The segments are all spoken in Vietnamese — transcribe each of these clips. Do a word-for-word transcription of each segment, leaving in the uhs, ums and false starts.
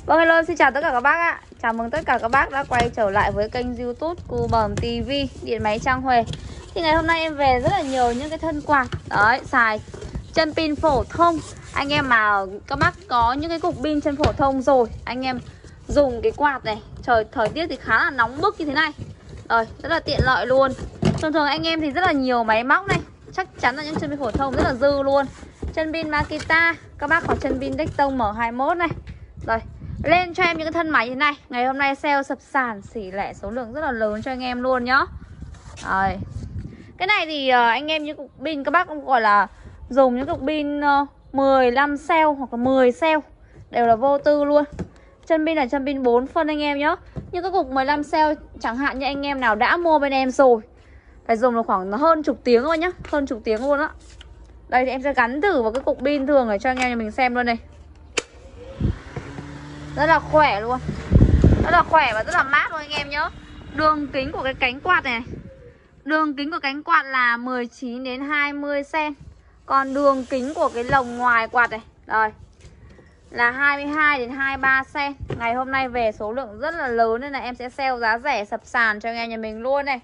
Vâng, hello, xin chào tất cả các bác ạ. Chào mừng tất cả các bác đã quay trở lại với kênh YouTube Cù Bẩm ti vi Điện máy Trang Huệ. Thì ngày hôm nay em về rất là nhiều những cái thân quạt đấy, xài chân pin phổ thông. Anh em mà các bác có những cái cục pin chân phổ thông rồi, anh em dùng cái quạt này, trời thời tiết thì khá là nóng bức như thế này. Rồi, rất là tiện lợi luôn. Thường thường anh em thì rất là nhiều máy móc này, chắc chắn là những chân pin phổ thông rất là dư luôn. Chân pin Makita, các bác có chân pin Decton M hai mốt này. Rồi, lên cho em những cái thân máy như thế này. Ngày hôm nay sale sập sàn, xỉ lẻ số lượng rất là lớn cho anh em luôn nhá. Rồi. Cái này thì uh, anh em những cục pin các bác cũng gọi là dùng những cục pin uh, mười lăm cell hoặc là mười cell đều là vô tư luôn. Chân pin là chân pin bốn phân anh em nhá. Nhưng cái cục mười lăm cell chẳng hạn như anh em nào đã mua bên em rồi, phải dùng được khoảng hơn chục tiếng thôi nhá, hơn chục tiếng luôn á. Đây thì em sẽ gắn thử vào cái cục pin thường để cho anh em nhà mình xem luôn này. Rất là khỏe luôn, rất là khỏe và rất là mát luôn anh em nhớ. Đường kính của cái cánh quạt này, đường kính của cánh quạt là mười chín đến hai mươi xăng-ti-mét. Còn đường kính của cái lồng ngoài quạt này, rồi, là hai mươi hai đến hai mươi ba xăng-ti-mét. Ngày hôm nay về số lượng rất là lớn nên là em sẽ sale giá rẻ sập sàn cho anh em nhà mình luôn này.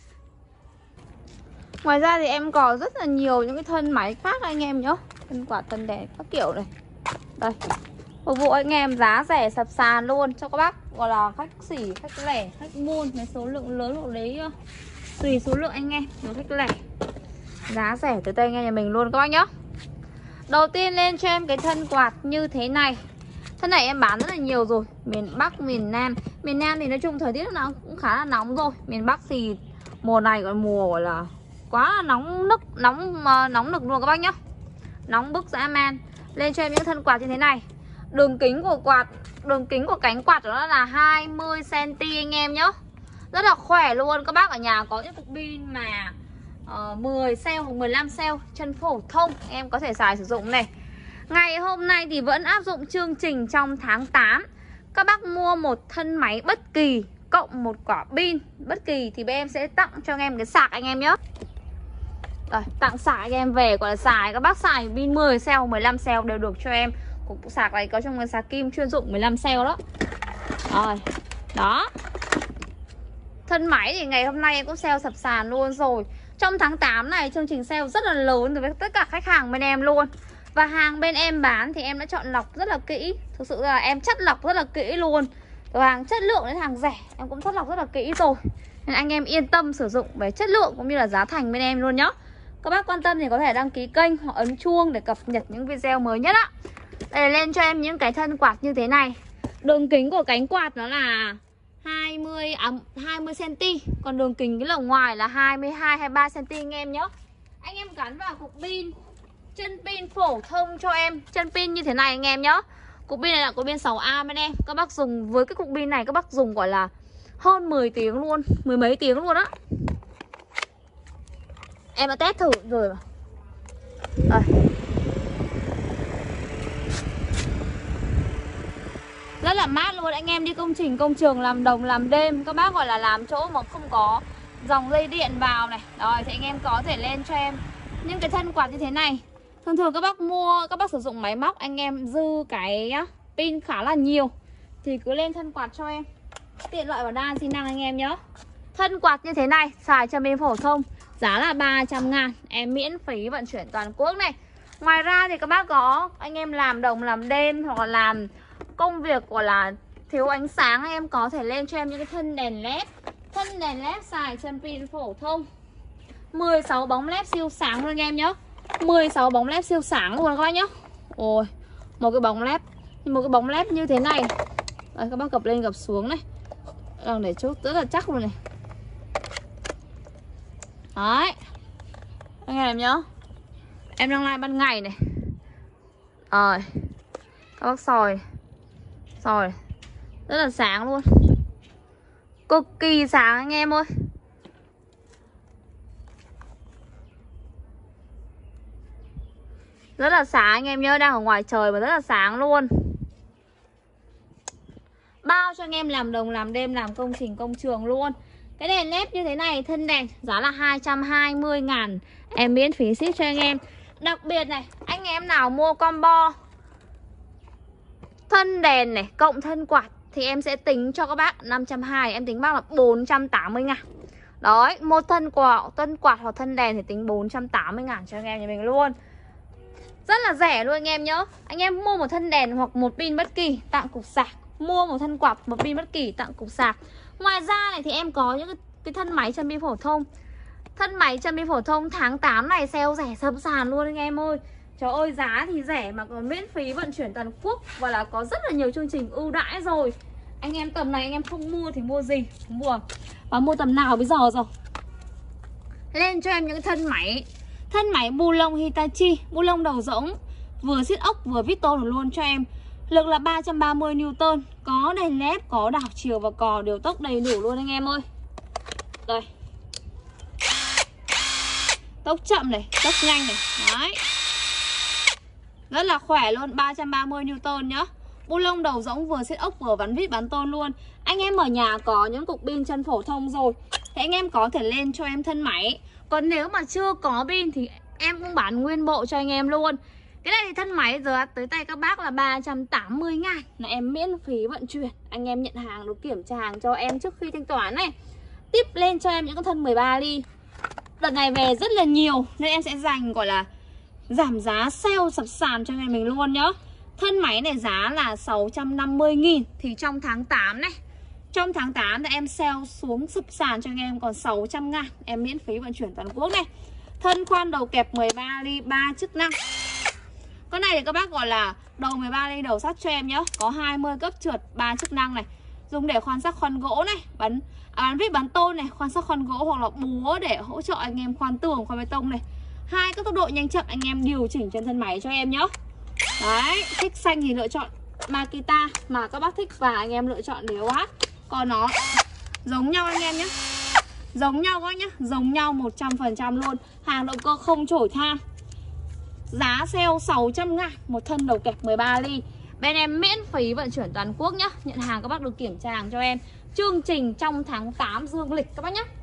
Ngoài ra thì em có rất là nhiều những cái thân máy khác anh em nhớ. Thân quạt, thân đèn các kiểu này. Đây, phục vụ anh em giá rẻ sập sàn luôn cho các bác gọi là khách xỉ, khách lẻ, khách buôn với số lượng lớn hoặc lấy tùy số lượng anh em, nếu khách lẻ giá rẻ tới tay anh em nhà mình luôn các bác nhá. Đầu tiên lên cho em cái thân quạt như thế này. Thân này em bán rất là nhiều rồi, miền Bắc, miền Nam. Miền Nam thì nói chung thời tiết nó cũng khá là nóng rồi. Miền Bắc thì mùa này còn mùa gọi là quá là nóng nức, nóng nóng nực luôn các bác nhá. Nóng bức dã man. Lên cho em những thân quạt như thế này. Đường kính của quạt, đường kính của cánh quạt đó là hai mươi xăng-ti-mét anh em nhá. Rất là khỏe luôn. Các bác ở nhà có những cục pin mà uh, mười cell hoặc mười lăm cell chân phổ thông, em có thể xài sử dụng này. Ngày hôm nay thì vẫn áp dụng chương trình trong tháng tám. Các bác mua một thân máy bất kỳ cộng một quả pin bất kỳ thì bên em sẽ tặng cho anh em cái sạc anh em nhé. Rồi, tặng sạc anh em về gọi là xài. Các bác xài pin mười cell, mười lăm cell đều được cho em. Cục sạc này có trong cái sạc kim chuyên dụng mười lăm cell đó. Rồi, đó. Thân máy thì ngày hôm nay em cũng sale sập sàn luôn rồi. Trong tháng tám này chương trình sale rất là lớn đối với tất cả khách hàng bên em luôn. Và hàng bên em bán thì em đã chọn lọc rất là kỹ. Thực sự là em chất lọc rất là kỹ luôn. Từ hàng chất lượng đến hàng rẻ em cũng chất lọc rất là kỹ rồi. Nên anh em yên tâm sử dụng về chất lượng cũng như là giá thành bên em luôn nhá. Các bác quan tâm thì có thể đăng ký kênh hoặc ấn chuông để cập nhật những video mới nhất ạ. Đây, lên cho em những cái thân quạt như thế này. Đường kính của cánh quạt nó là hai mươi, à, hai mươi xăng-ti-mét. Còn đường kính cái lồng ngoài là hai mươi hai, hai mươi ba xăng-ti-mét anh em nhé. Anh em gắn vào cục pin, chân pin phổ thông cho em. Chân pin như thế này anh em nhé. Cục pin này là cục pin sáu A bên em. Các bác dùng với cái cục pin này các bác dùng gọi là hơn mười tiếng luôn, mười mấy tiếng luôn á. Em đã test thử rồi mà. Đây. Rất là mát luôn. Anh em đi công trình, công trường, làm đồng, làm đêm, các bác gọi là làm chỗ mà không có dòng dây điện vào này. Rồi thì anh em có thể lên cho em những cái thân quạt như thế này. Thường thường các bác mua, các bác sử dụng máy móc, anh em dư cái pin khá là nhiều thì cứ lên thân quạt cho em. Tiện lợi và đa di năng anh em nhé. Thân quạt như thế này, xài chân pin phổ thông, giá là ba trăm ngàn. Em miễn phí vận chuyển toàn quốc này. Ngoài ra thì các bác có anh em làm đồng, làm đêm hoặc là làm công việc gọi là thiếu ánh sáng, em có thể lên cho em những cái thân đèn led. Thân đèn led xài chân pin phổ thông, mười sáu bóng led siêu sáng luôn anh em nhé. Mười sáu bóng led siêu sáng luôn các bác nhé. Ôi, một cái bóng led, một cái bóng led như thế này. Đây, các bác gập lên gập xuống này, đang để chốt rất là chắc luôn này. Đấy, anh em nhớ, em đang live ban ngày này. Rồi, các bác soi soi rất là sáng luôn, cực kỳ sáng anh em ơi. Rất là sáng anh em nhớ, đang ở ngoài trời mà rất là sáng luôn. Bao cho anh em làm đồng, làm đêm, làm công trình, công trường luôn. Cái đèn led như thế này, thân đèn giá là hai trăm hai mươi ngàn. Em miễn phí ship cho anh em. Đặc biệt này, anh em nào mua combo Thân đèn này cộng thân quạt thì em sẽ tính cho các bác năm trăm hai mươi, em tính bác là bốn trăm tám mươi ngàn. Đấy, một thân quạt, thân quạt hoặc thân đèn thì tính bốn trăm tám mươi ngàn cho anh em nhà mình luôn. Rất là rẻ luôn anh em nhớ. Anh em mua một thân đèn hoặc một pin bất kỳ tặng cục sạc, mua một thân quạt, một pin bất kỳ tặng cục sạc. Ngoài ra này thì em có những cái, cái thân máy châm bi phổ thông. Thân máy châm bi phổ thông tháng tám này sale rẻ sầm sàn luôn anh em ơi. Trời ơi, giá thì rẻ mà còn miễn phí vận chuyển toàn quốc và là có rất là nhiều chương trình ưu đãi rồi. Anh em tầm này anh em không mua thì mua gì? Không mua. Và mua tầm nào bây giờ rồi? Lên cho em những cái thân máy. Thân máy bu lông Hitachi, bu lông đầu rỗng, vừa siết ốc vừa vít tôn luôn cho em. Lực là ba trăm ba mươi Newton, có đèn led, có đảo chiều và cò điều tốc đầy đủ luôn anh em ơi. Đây. Tốc chậm này, tốc nhanh này. Đấy. Rất là khỏe luôn, ba trăm ba mươi Newton nhá. Bu lông đầu rỗng vừa siết ốc vừa vắn vít bán tôn luôn. Anh em ở nhà có những cục pin chân phổ thông rồi thì anh em có thể lên cho em thân máy. Còn nếu mà chưa có pin thì em cũng bán nguyên bộ cho anh em luôn. Cái này thì thân máy giờ tới tay các bác là ba trăm tám mươi ngàn, là em miễn phí vận chuyển. Anh em nhận hàng được kiểm tra hàng cho em trước khi thanh toán này. Tiếp lên cho em những con thân mười ba ly. Đợt này về rất là nhiều nên em sẽ dành gọi là giảm giá sale sập sàn cho anh em mình luôn nhá. Thân máy này giá là sáu trăm năm mươi nghìn. Thì trong tháng tám này, trong tháng tám thì em sale xuống sập sàn cho anh em còn sáu trăm ngàn. Em miễn phí vận chuyển toàn quốc này. Thân khoan đầu kẹp mười ba ly ba chức năng. Con này thì các bác gọi là đầu mười ba ly đầu sắt cho em nhá. Có hai mươi cấp trượt ba chức năng này. Dùng để khoan sắc khoan gỗ này, bắn à, bắn vít bắn tôn này, khoan sắc khoan gỗ hoặc là búa để hỗ trợ anh em khoan tường, khoan bê tông này. Hai các tốc độ nhanh chậm anh em điều chỉnh trên thân máy cho em nhá. Đấy, thích xanh thì lựa chọn Makita, mà các bác thích vàng anh em lựa chọn đều hát. Còn nó giống nhau anh em nhé. Giống nhau các nhá, giống nhau một trăm phần trăm luôn. Hàng động cơ không chổi than. Giá sale sáu trăm ngàn một thân đầu kẹp mười ba ly. Bên em miễn phí vận chuyển toàn quốc nhá. Nhận hàng các bác được kiểm tra hàng cho em. Chương trình trong tháng tám dương lịch các bác nhá.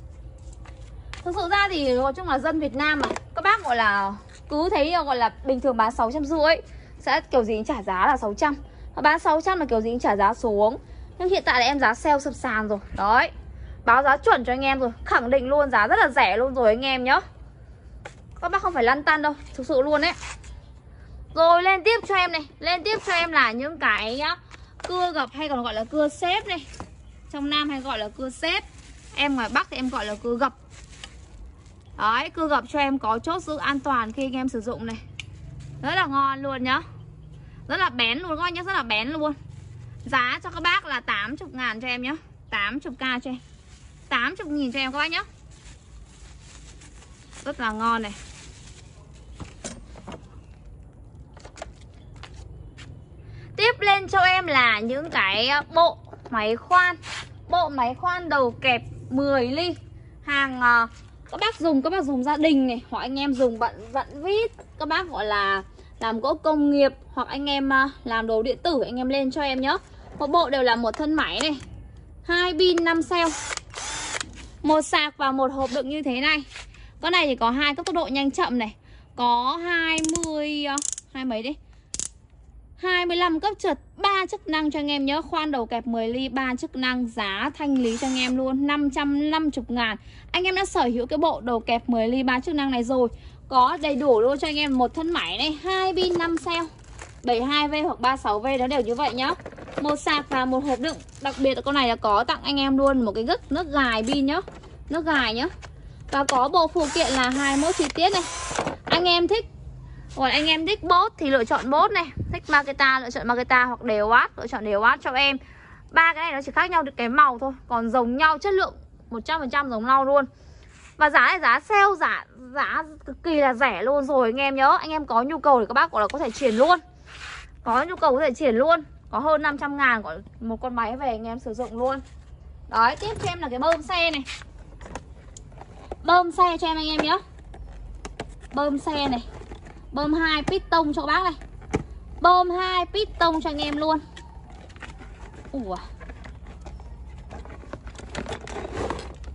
Thực sự ra thì nói chung là dân Việt Nam mà các bác gọi là cứ thấy gọi là bình thường bán sáu trăm rưỡi sẽ kiểu gì trả giá là sáu trăm. Và bán sáu trăm là kiểu gì trả giá xuống. Nhưng hiện tại là em giá sale sập sàn rồi. Đấy. Báo giá chuẩn cho anh em rồi. Khẳng định luôn giá rất là rẻ luôn rồi anh em nhá. Các bác không phải lăn tăn đâu, thực sự luôn đấy. Rồi lên tiếp cho em này. Lên tiếp cho em là những cái nhá, cưa gập hay còn gọi là cưa xếp này. Trong Nam hay gọi là cưa xếp. Em ngoài Bắc thì em gọi là cưa gập. Đấy, cưa gập cho em có chốt giữ an toàn khi anh em sử dụng này. Rất là ngon luôn nhá. Rất là bén luôn các anh nhá, rất là bén luôn. Giá cho các bác là tám mươi ngàn cho em nhá. tám mươi k cho em, tám mươi nghìn cho em các bác nhá. Rất là ngon này. Tiếp lên cho em là những cái bộ máy khoan. Bộ máy khoan đầu kẹp mười ly. Hàng các bác dùng, các bác dùng gia đình này, hoặc anh em dùng bận vặn vít, các bác gọi là làm gỗ công nghiệp, hoặc anh em làm đồ điện tử, anh em lên cho em nhé. Một bộ đều là một thân máy này, hai pin năm cell, một sạc và một hộp đựng như thế này. Con này thì có hai tốc độ nhanh chậm này, có hai mươi hai mấy đi, hai mươi lăm cấp trượt, ba chức năng cho anh em nhớ. Khoan đầu kẹp mười ly, ba chức năng, giá thanh lý cho anh em luôn năm trăm năm mươi ngàn. Anh em đã sở hữu cái bộ đầu kẹp mười ly ba chức năng này rồi. Có đầy đủ luôn cho anh em một thân máy này, hai pin năm cell, bảy mươi hai V hoặc ba mươi sáu V nó đều như vậy nhá. Một sạc và một hộp đựng. Đặc biệt là con này là có tặng anh em luôn một cái gấc nước gài pin nhá. Nước gài nhá. Và có bộ phụ kiện là hai mươi mốt chi tiết này. Anh em thích, còn anh em thích bốt thì lựa chọn bốt này, thích Makita lựa chọn Makita, hoặc đều watt lựa chọn đều watt cho em. Ba cái này nó chỉ khác nhau được cái màu thôi, còn giống nhau, chất lượng một trăm phần trăm giống nhau luôn. Và giá này giá sale, giá giá cực kỳ là rẻ luôn rồi anh em nhớ. Anh em có nhu cầu thì các bác gọi là có thể chuyển luôn. Có nhu cầu có thể chuyển luôn. Có hơn năm trăm ngàn gọi một con máy về anh em sử dụng luôn. Đấy, tiếp cho em là cái bơm xe này. Bơm xe cho em anh em nhé. Bơm xe này, bơm hai piston cho các bác này. Bơm hai piston cho anh em luôn. Ủa.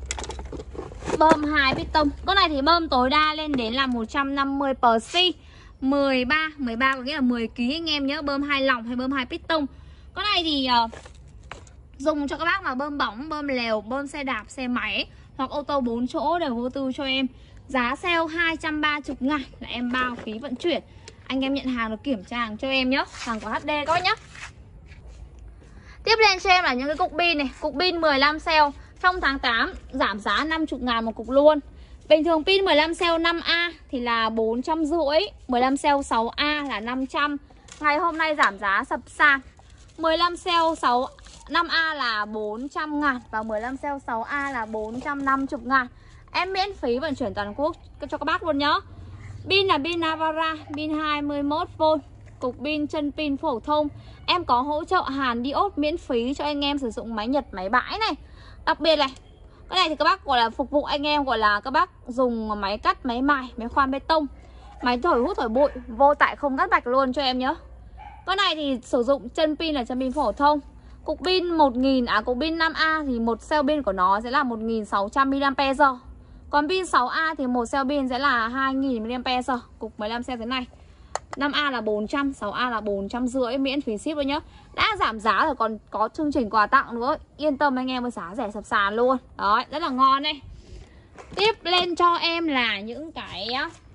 Bơm hai piston. Con này thì bơm tối đa lên đến là một trăm năm mươi pê xê. mười ba, mười ba có nghĩa là mười ki lô gam anh em nhớ, bơm hai lòng hay bơm hai piston. Con này thì uh, dùng cho các bác mà bơm bóng, bơm lèo, bơm xe đạp, xe máy hoặc ô tô bốn chỗ đều vô tư cho em. Giá sale hai trăm ba mươi ngàn là em bao phí vận chuyển. Anh em nhận hàng được kiểm tra hàng cho em nhé. Hàng của hát đê các bác nhé. Tiếp lên cho em là những cái cục pin này. Cục pin mười lăm cell trong tháng tám giảm giá năm mươi ngàn một cục luôn. Bình thường pin mười lăm cell năm A thì là bốn trăm rưỡi, mười lăm cell sáu A là năm trăm. Ngày hôm nay giảm giá sập sàn. mười lăm cell sáu năm A là bốn trăm ngàn và mười lăm cell sáu A là bốn trăm năm mươi ngàn. Em miễn phí vận chuyển toàn quốc cho các bác luôn nhá. Pin là pin Navara, pin hai mươi mốt vôn, cục pin chân pin phổ thông. Em có hỗ trợ hàn diode miễn phí cho anh em sử dụng máy nhật, máy bãi này. Đặc biệt này, cái này thì các bác gọi là phục vụ anh em, gọi là các bác dùng máy cắt, máy mài, máy khoan bê tông, máy thổi hút thổi bụi, vô tải không cắt bạch luôn cho em nhớ. Cái này thì sử dụng chân pin là chân pin phổ thông. Cục pin một nghìn, à cục pin năm A thì một cell pin của nó sẽ là một nghìn sáu trăm mi li am pe giờ. Còn pin sáu A thì một cell pin sẽ là hai nghìn mi li am pe giờ. Cục mười lăm cell thế này. năm A là bốn trăm, sáu A là bốn trăm rưỡi, miễn phí ship luôn nhá. Đã giảm giá rồi còn có chương trình quà tặng nữa. Yên tâm anh em, với giá rẻ sập sàn luôn. Đấy, rất là ngon đây. Tiếp lên cho em là những cái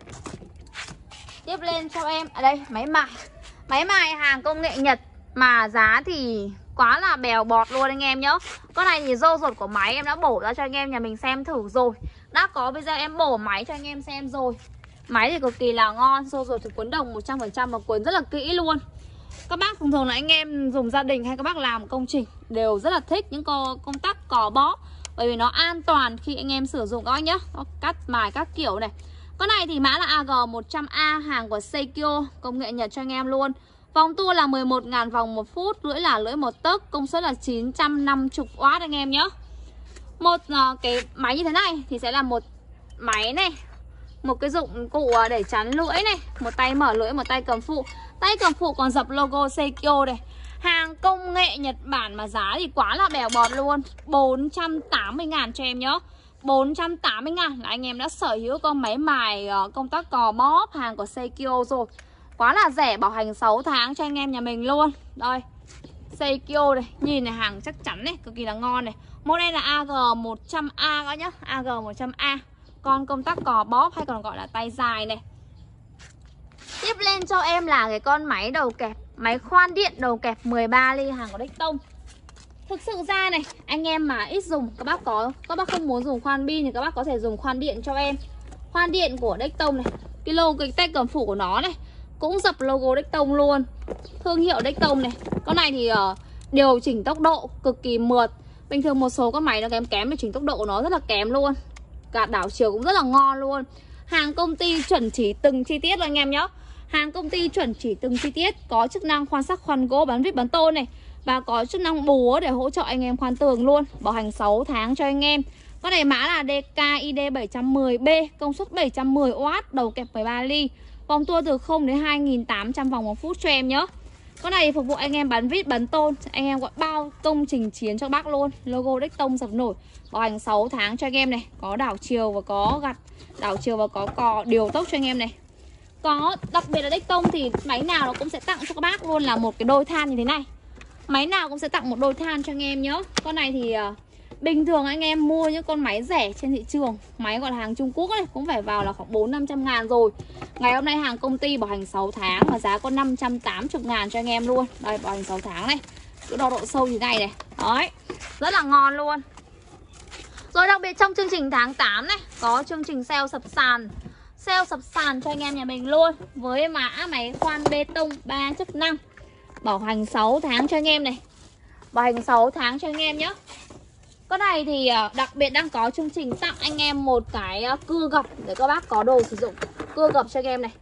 Tiếp lên cho em ở đây máy mài. Máy mài hàng công nghệ Nhật mà giá thì quá là bèo bọt luôn anh em nhá. Con này thì rô ruột của máy em đã bổ ra cho anh em nhà mình xem thử rồi. Đã có video em bổ máy cho anh em xem rồi. Máy thì cực kỳ là ngon, rô ruột thì cuốn đồng một trăm phần trăm và cuốn rất là kỹ luôn. Các bác thường thường là anh em dùng gia đình hay các bác làm công trình đều rất là thích những công tắc cò bó, bởi vì nó an toàn khi anh em sử dụng các bác nhá. Nó cắt mài các kiểu này. Con này thì mã là A G một trăm A, hàng của Seikyo, công nghệ Nhật cho anh em luôn. Vòng tua là mười một ngàn vòng một phút, lưỡi là lưỡi một tấc, công suất là chín trăm năm mươi oát anh em nhé. Một uh, cái máy như thế này thì sẽ là một máy này, một cái dụng cụ để chắn lưỡi này, một tay mở lưỡi, một tay cầm phụ. Tay cầm phụ còn dập logo Seikyo này. Hàng công nghệ Nhật Bản mà giá thì quá là bèo bọt luôn, bốn trăm tám mươi ngàn cho em nhé. bốn trăm tám mươi ngàn là anh em đã sở hữu con máy mài uh, công tắc cò bóp hàng của Seikyo rồi. Quá là rẻ, bảo hành sáu tháng cho anh em nhà mình luôn. Đây, Seikyo này, nhìn này, hàng chắc chắn này, cực kỳ là ngon này. Model là A G một trăm A các nhá, A G một trăm A. Con công tắc cò bóp hay còn gọi là tay dài này. Tiếp lên cho em là cái con máy đầu kẹp, máy khoan điện đầu kẹp mười ba ly hàng của Dectone. Thực sự ra này, anh em mà ít dùng, các bác có các bác không muốn dùng khoan pin thì các bác có thể dùng khoan điện cho em. Khoan điện của Dectone này, cái lô cái tay cầm phụ của nó này cũng dập logo Dectone luôn. Thương hiệu Dectone này. Con này thì uh, điều chỉnh tốc độ cực kỳ mượt. Bình thường một số con máy nó kém kém, điều chỉnh tốc độ của nó rất là kém luôn. Cả đảo chiều cũng rất là ngon luôn. Hàng công ty chuẩn chỉ từng chi tiết luôn anh em nhé. Hàng công ty chuẩn chỉ từng chi tiết. Có chức năng khoan sắc, khoan gỗ, bán vít, bán tôn này. Và có chức năng búa để hỗ trợ anh em khoan tường luôn. Bảo hành sáu tháng cho anh em. Con này mã là D K I D bảy trăm mười B, công suất bảy trăm mười oát, đầu kẹp mười ba ly. Vòng tua từ không đến hai nghìn tám trăm vòng một phút cho em nhé. Con này phục vụ anh em bán vít, bán tôn, anh em gọi bao công trình chiến cho bác luôn. Logo Dectone dập nổi. Bảo hành sáu tháng cho anh em này. Có đảo chiều và có gặt đảo chiều và có cò điều tốc cho anh em này. Có, đặc biệt là Dectone thì máy nào nó cũng sẽ tặng cho các bác luôn là một cái đôi than như thế này. Máy nào cũng sẽ tặng một đôi than cho anh em nhé. Con này thì uh, bình thường anh em mua những con máy rẻ trên thị trường, máy gọi là hàng Trung Quốc này, cũng phải vào là khoảng bốn năm trăm ngàn rồi. Ngày hôm nay hàng công ty bảo hành sáu tháng và giá có năm trăm tám mươi ngàn cho anh em luôn. Đây, bảo hành sáu tháng này. Cứ đo độ sâu như này này. Đấy, rất là ngon luôn. Rồi đặc biệt trong chương trình tháng tám này, có chương trình sale sập sàn. Sale sập sàn cho anh em nhà mình luôn. Với mã máy khoan bê tông ba chức năng. Bảo hành sáu tháng cho anh em này. Bảo hành sáu tháng cho anh em nhé. Con này thì đặc biệt đang có chương trình tặng anh em một cái cưa gập để các bác có đồ sử dụng. Cưa gập cho anh em này.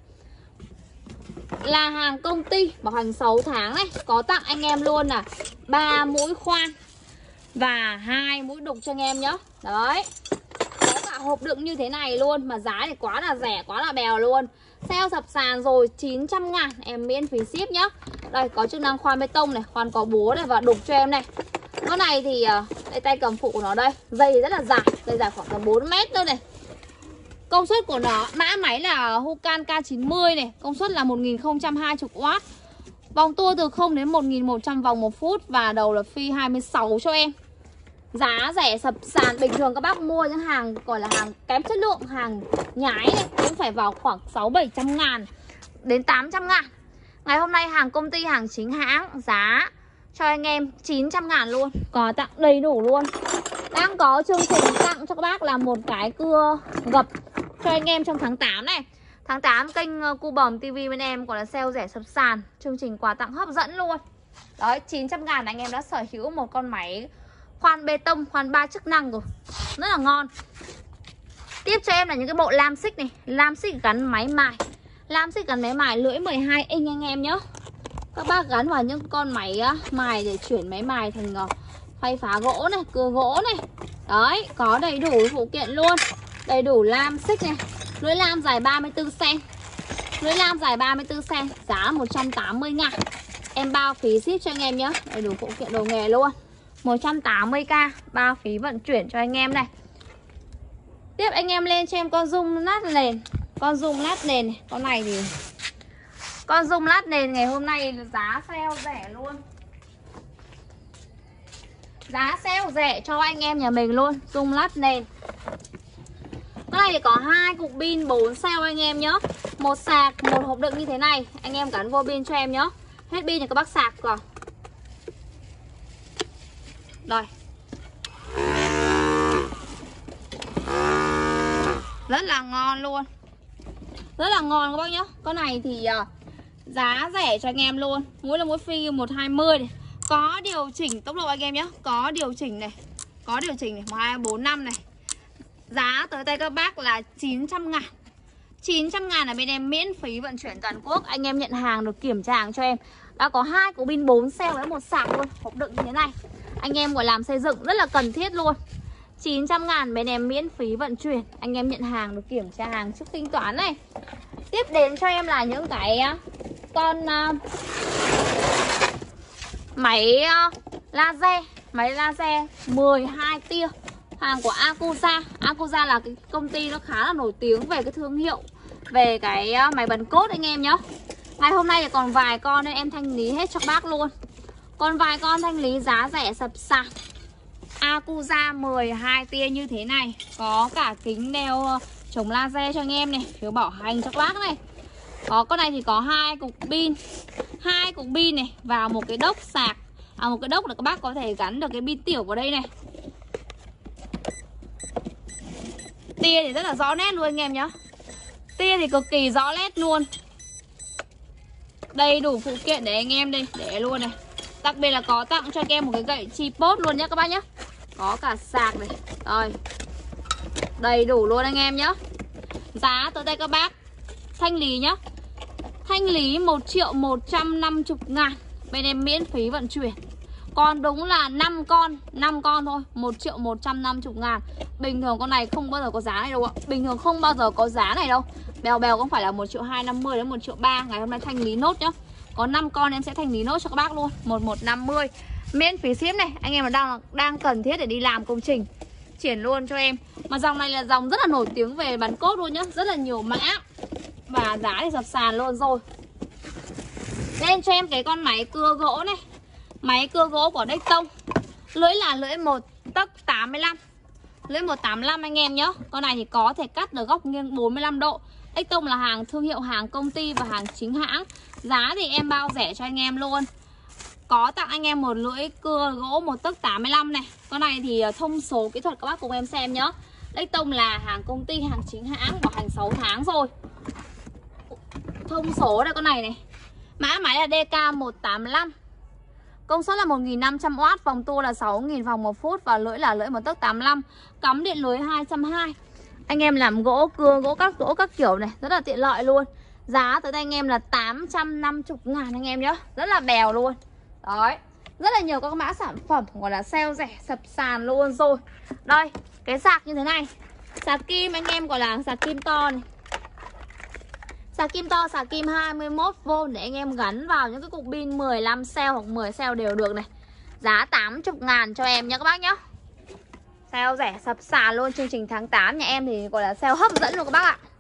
Là hàng công ty, bảo hành sáu tháng này. Có tặng anh em luôn là ba mũi khoan và hai mũi đục cho anh em nhé. Đấy. Có cả hộp đựng như thế này luôn. Mà giá thì quá là rẻ, quá là bèo luôn. Sale sập sàn rồi, chín trăm ngàn. Em miễn phí ship nhá. Đây, có chức năng khoan bê tông này, khoan có búa này và đục cho em này. Con này thì đây, tay cầm phụ của nó đây. Dây thì rất là dài, dây dài khoảng tầm bốn mét thôi này. Công suất của nó, mã máy là Hukan K chín mươi này, công suất là một nghìn không trăm hai mươi oát. Vòng tua từ không đến một nghìn một trăm vòng một phút và đầu là phi hai mươi sáu cho em. Giá rẻ sập sàn, bình thường các bác mua những hàng gọi là hàng kém chất lượng, hàng nhái này cũng phải vào khoảng sáu bảy trăm ngàn đến tám trăm ngàn. Ngày hôm nay hàng công ty, hàng chính hãng, giá cho anh em chín trăm ngàn luôn. Có tặng đầy đủ luôn. Đang có chương trình tặng cho các bác là một cái cưa gập cho anh em trong tháng tám này. Tháng tám kênh Cu Bầm ti vi bên em còn là sale rẻ sập sàn, chương trình quà tặng hấp dẫn luôn. Đấy, chín trăm ngàn anh em đã sở hữu một con máy khoan bê tông, khoan ba chức năng rồi. Rất là ngon. Tiếp cho em là những cái bộ lam xích này, lam xích gắn máy mài. Lam xích gắn máy mài lưỡi mười hai inch anh em nhé. Các bác gắn vào những con máy mài để chuyển máy mài thành phay phá gỗ này, cưa gỗ này. Đấy, có đầy đủ phụ kiện luôn. Đầy đủ lam xích này. Lưỡi lam dài ba mươi tư xăng-ti-mét. Lưỡi lam dài ba mươi tư xăng-ti-mét, giá một trăm tám mươi ngàn. Em bao phí ship cho anh em nhé. Đầy đủ phụ kiện đồ nghề luôn. một trăm tám mươi k, bao phí vận chuyển cho anh em này. Tiếp anh em lên cho em con dung lát nền. Con dung lát nền này. Con này thì con dung lát nền ngày hôm nay giá sale rẻ luôn. Giá sale rẻ cho anh em nhà mình luôn. Dung lát nền. Cái này thì có hai cục pin bốn cell anh em nhé. Một sạc, một hộp đựng như thế này. Anh em gắn vô pin cho em nhé. Hết pin thì các bác sạc còn. Rồi. Rất là ngon luôn. Rất là ngon các bác nhé. Con này thì uh, giá rẻ cho anh em luôn. Mũi là mũi phi một hai mươi này. Có điều chỉnh tốc độ anh em nhé. Có điều chỉnh này. Có điều chỉnh này, một hai bốn năm này. Giá tới tay các bác là chín trăm ngàn. chín trăm ngàn là bên em miễn phí vận chuyển toàn quốc. Anh em nhận hàng được kiểm tra hàng cho em. Đã có hai cục pin bốn cell với một sạc luôn. Hộp đựng như thế này. Anh em gọi làm xây dựng rất là cần thiết luôn. Chín trăm ngàn bên em miễn phí vận chuyển. Anh em nhận hàng được kiểm tra hàng trước thanh toán này. Tiếp đến cho em là những cái con uh, máy uh, laser. Máy laser mười hai tia. Hàng của Akuza. Akuza là cái công ty nó khá là nổi tiếng về cái thương hiệu, về cái uh, máy bắn cốt anh em nhé. Ngày hôm nay thì còn vài con nên em thanh lý hết cho bác luôn. Còn vài con thanh lý giá rẻ sập sàn. Akuza mười hai tia như thế này. Có cả kính đeo chống laser cho anh em này, phiếu bảo hành cho các bác này. Có con này thì có hai cục pin, hai cục pin này và một cái đốc sạc. À, một cái đốc là các bác có thể gắn được cái pin tiểu vào đây này. Tia thì rất là rõ nét luôn anh em nhé. Tia thì cực kỳ rõ nét luôn. Đầy đủ phụ kiện để anh em đây, để luôn này. Đặc biệt là có tặng cho anh em một cái gậy tripod luôn nhé các bác nhé. Có cả sạc này. Rồi. Đầy đủ luôn anh em nhé. Giá tới đây các bác. Thanh lý nhá. Thanh lý một triệu một trăm năm mươi ngàn. Bên em miễn phí vận chuyển. Còn đúng là năm con, năm con thôi, một triệu một trăm năm mươi ngàn. Bình thường con này không bao giờ có giá này đâu ạ. Bình thường không bao giờ có giá này đâu. Bèo bèo cũng phải là một triệu hai trăm năm mươi đến một triệu ba. Ngày hôm nay thanh lý nốt nhá. Có năm con em sẽ thanh lý nốt cho các bác luôn. Một một năm mươi. Miễn phí ship này. Anh em mà đang đang cần thiết để đi làm công trình, triển luôn cho em. Mà dòng này là dòng rất là nổi tiếng về bắn cốt luôn nhá. Rất là nhiều mã. Và giá thì sập sàn luôn rồi. Lên cho em cái con máy cưa gỗ này. Máy cưa gỗ của Dextone. Lưỡi là lưỡi một tấc tám mươi lăm. Lưỡi một tám mươi lăm anh em nhé. Con này thì có thể cắt được góc nghiêng bốn mươi lăm độ. Dextone là hàng thương hiệu, hàng công ty và hàng chính hãng. Giá thì em bao rẻ cho anh em luôn. Có tặng anh em một lưỡi cưa gỗ một tấc tám mươi lăm này. Con này thì thông số kỹ thuật các bác cùng em xem nhé. Dextone là hàng công ty, hàng chính hãng, bảo hành sáu tháng rồi. Thông số đây con này này. Mã máy là D K một tám lăm. Công suất là một nghìn năm trăm oát, vòng tua là sáu nghìn vòng một phút và lưỡi là lưỡi một tấc tám mươi lăm. Cắm điện lưới hai trăm hai mươi. Anh em làm gỗ, cưa, gỗ các gỗ các kiểu này, rất là tiện lợi luôn. Giá tới đây anh em là tám trăm năm mươi ngàn anh em nhé. Rất là bèo luôn. Đấy. Rất là nhiều các mã sản phẩm gọi là sale rẻ sập sàn luôn rồi. Đây, cái sạc như thế này. Sạc kim anh em gọi là sạc kim to này. Sạc kim to, sạc kim hai mươi mốt vôn để anh em gắn vào những cái cục pin mười lăm cell hoặc mười cell đều được này. Giá tám mươi ngàn cho em nhé các bác nhé. Sale rẻ sập sàn luôn. Chương trình tháng tám nhà em thì gọi là sale hấp dẫn luôn các bác ạ.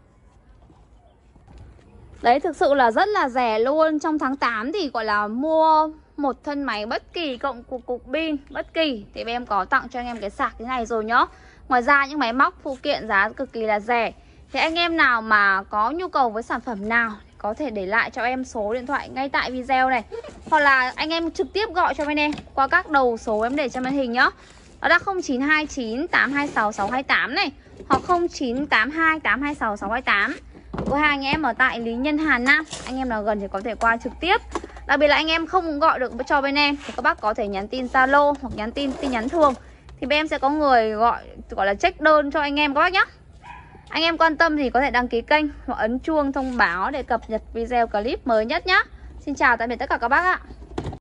Đấy, thực sự là rất là rẻ luôn. Trong tháng tám thì gọi là mua một thân máy bất kỳ cộng cục cục pin bất kỳ thì em có tặng cho anh em cái sạc thế này rồi nhá. Ngoài ra những máy móc phụ kiện giá cực kỳ là rẻ. Thì anh em nào mà có nhu cầu với sản phẩm nào có thể để lại cho em số điện thoại ngay tại video này, hoặc là anh em trực tiếp gọi cho bên em qua các đầu số em để trên màn hình nhá. Đó là không chín hai chín tám hai sáu sáu hai tám này, hoặc không chín tám hai tám hai sáu sáu hai tám. Cửa hàng em ở tại Lý Nhân, Hà Nam. Anh em nào gần thì có thể qua trực tiếp. Đặc biệt là anh em không gọi được cho bên em thì các bác có thể nhắn tin Zalo hoặc nhắn tin tin nhắn thường. Thì bên em sẽ có người gọi gọi là check đơn cho anh em các bác nhé. Anh em quan tâm thì có thể đăng ký kênh hoặc ấn chuông thông báo để cập nhật video clip mới nhất nhé. Xin chào tạm biệt tất cả các bác ạ.